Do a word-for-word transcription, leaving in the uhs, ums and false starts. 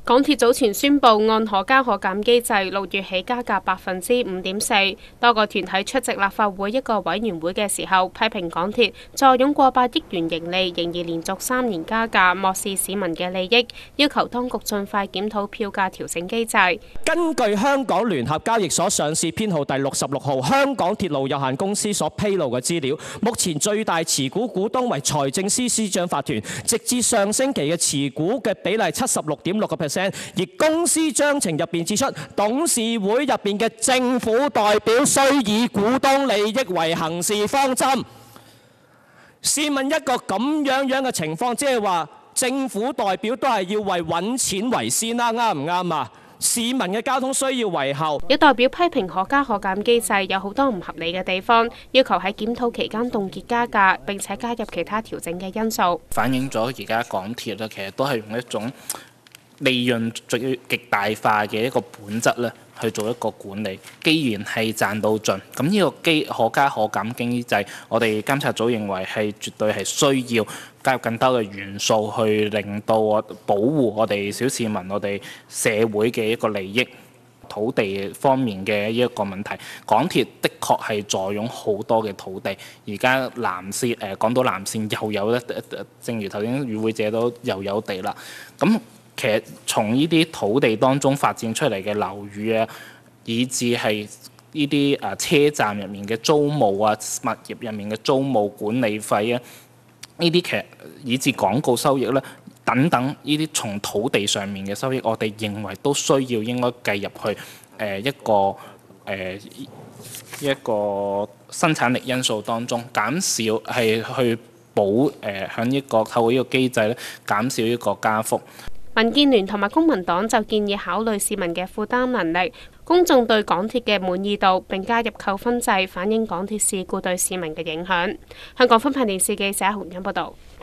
港鐵早前宣布按可加可減機制，六月起加價百分之五點四。多個團體出席立法會一個委員會嘅時候，批評港鐵坐擁過百億元盈利，仍然連續三年加價，漠視市民嘅利益，要求當局盡快檢討票價調整機制。 根據香港聯合交易所上市編號第六十六號香港鐵路有限公司所披露嘅資料，目前最大持股股東為財政司司長法團，直至上星期嘅持股嘅比例七十六點六個 percent。而公司章程入邊指出，董事會入邊嘅政府代表須以股東利益為行事方針。試問一個咁樣樣嘅情況，即係話政府代表都係要為揾錢為先啦，啱唔啱啊？市民嘅交通需要為後。 有代表批評可加可減機制有好多唔合理嘅地方，要求喺檢討期間凍結加價，並且加入其他調整嘅因素。 反映咗而家港鐵咧，其實都係用一種利潤最極大化嘅一個本質咧，去做一個管理。既然係賺到盡，咁呢個機可加可減機制，我哋監察組認為係絕對係需要加入更多嘅元素，去令到我保護我哋小市民、我哋社會嘅一個利益。土地方面嘅一個問題，港鐵的確係坐擁好多嘅土地。而家南線誒港島南線又有咧，正如頭先與會者都又有地啦。咁其實從呢啲土地當中發展出嚟嘅樓宇啊，以至係呢啲誒車站入面嘅租務啊、物業入面嘅租務管理費啊，呢啲其實以至廣告收益咧等等，呢啲從土地上面嘅收益，我哋認為都需要應該計入去誒一個誒、呃、一個生產力因素當中，減少係去保誒響呢個透過呢個機制咧減少呢個加幅。 民建聯同埋公民黨就建議考慮市民嘅負擔能力、公眾對港鐵嘅滿意度，並加入扣分制，反映港鐵事故對市民嘅影響。香港分頻電視記者洪欣報道。